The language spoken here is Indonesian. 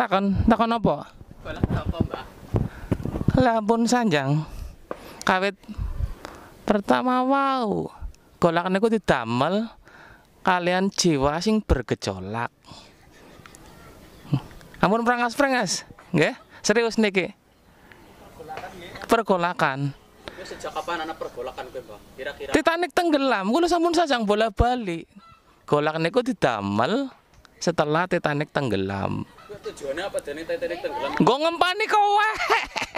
Takon apa? Golek apa, Mbak? Lah pun sanjang. Kawit pertama wow. Golak niku didamel kalian jiwa sing bergejolak. Ampun prangas-prangas, nggih? Serius niki. Pergolakan. Itu sejak kapan anak pergolakan kowe, Mbak? Kira-kira Titanic tenggelam, kula sampun sajang bola-bali. Golak niku didamel setelah Titanic tenggelam. tujuannya apa? Jadi Titanic tenggelam. Nggo ngempani kowe.